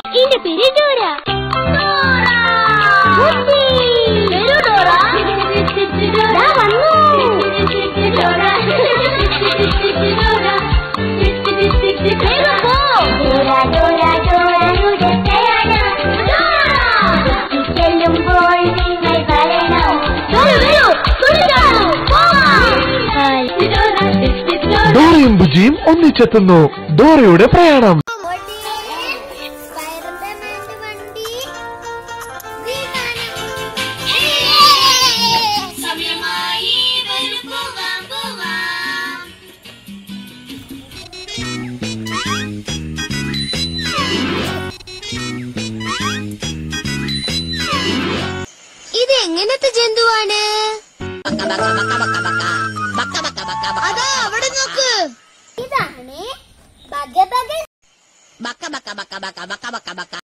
എന്റെ പേര് ഡോറ. ഡോറയും ബുജിയും ഒന്നിച്ചെത്തുന്നു. ഡോറയുടെ പ്രയാണം. ഇത് എങ്ങനത്തെ ജന്തുവാണ്? അതാ അവിടെ നോക്ക്. ഇതാണ് ബഗ ബഗ.